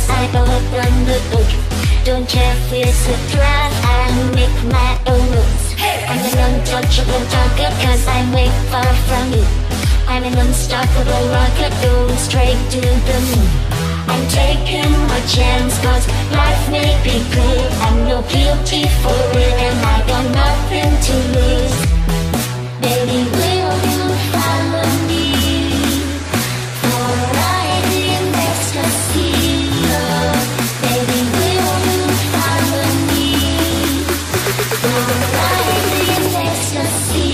I open the book. Don't care if it's a draft, I make my own rules. I'm an untouchable target cause I'm way far from you. I'm an unstoppable rocket going straight to the moon. I'm taking my chance cause life may be good. I'm no guilty for it and I got nothing to lose. Baby, will you follow me for a ride in ecstasy? Baby, will you follow me for a ride in ecstasy?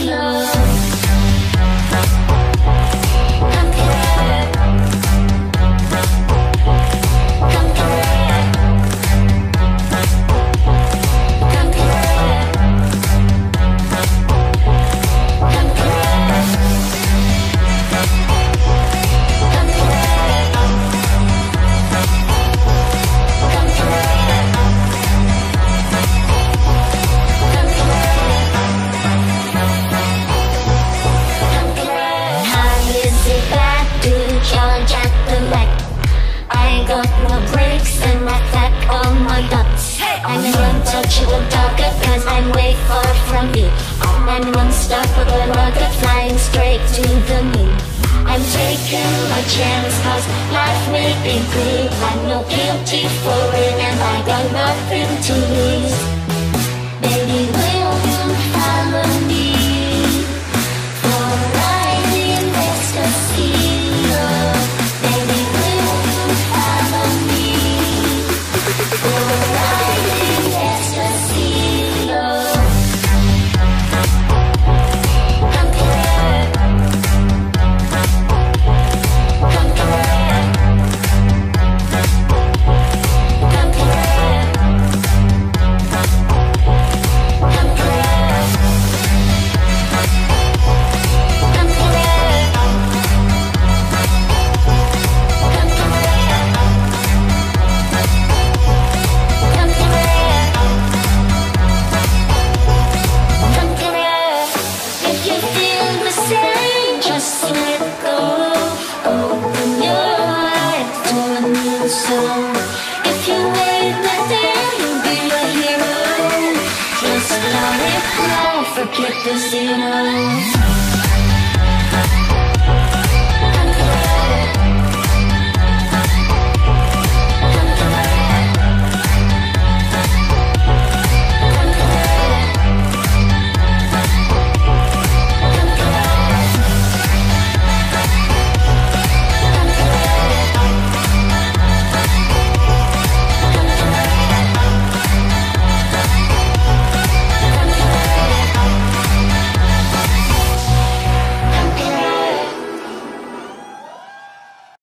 I'm an untouchable target cause I'm way far from you. I'm an unstoppable rocket flying straight to the moon. I'm taking my chance cause life may be good. I'm no guilty for it and I got nothing to lose. Baby, will you follow me for a ride in ecstasy? Baby, will you follow me for a ride in ecstasy? If you wait, then you'll be a hero. Just let it fly, forget the zero.